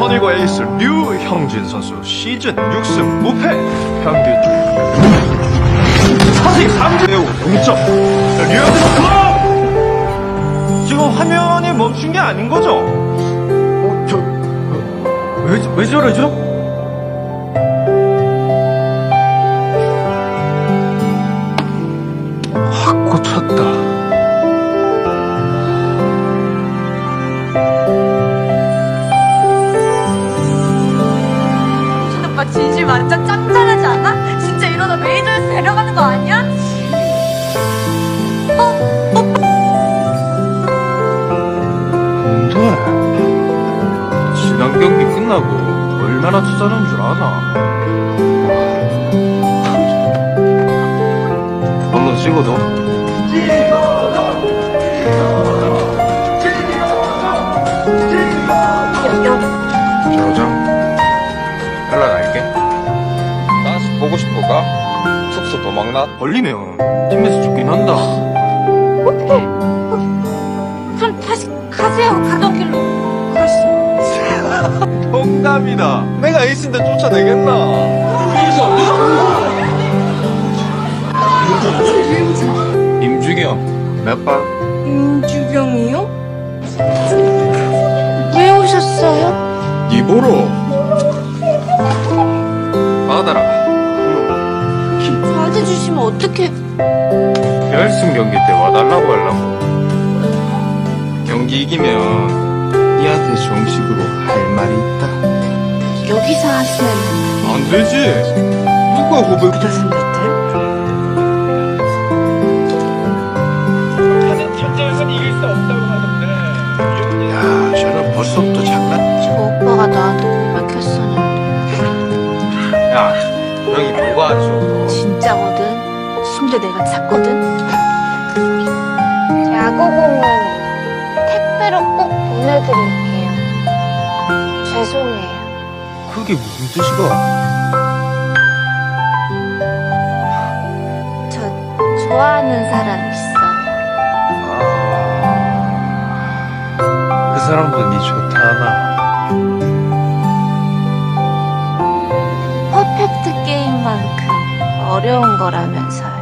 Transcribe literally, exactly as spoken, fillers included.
선일고 에이스 류형진 선수 시즌 육 승 무패, 평균 사승 삼 주 배우 동점. 류형진 선수 지금 화면이 멈춘 게 아닌 거죠? 어, 저... 왜, 왜 저러죠? 확 꽂혔다. 오빠 진심 완전 짱짱하지 않아? 진짜 이러다 메이저에서 데려가는 거 아니야? 어? 오빠! 근데 지난 경기 끝나고 얼마나 투자는 줄 아나? 한번 찍어도? 저장 연락할게. 다시 보고 싶어가? 숙소 도망나? 걸리면 팀에서 죽긴 한다. 어떡해! 그럼 다시 가세요. 가던 길로 가시죠. 동감이다. 내가 에이스인데 쫓아내겠나? 임주경 몇 번? 임주경이요? 왜 오셨어요? 니 보러 받아라. 받아주시면 어떡해. 결승 경기 때 와달라고 하려고. 경기 이기면 니한테 정식으로 할 말이 있다. 여기서 하시면 안 되지. 누가 고백? 무슨 일들? 야, 저는 벌써부터 장난. 저 오빠가 나한테 고백했었는데. 야, 형이 뭐가 하죠? 진짜거든. 심지어 내가 찾거든. 야구공은 택배로 꼭 보내드릴게요. 죄송해요. 그게 무슨 뜻이가? 저 좋아하는 사람 있어. 아, 그 사람도 니 좋다 하나? 퍼펙트 게임만큼 어려운 거라면서요.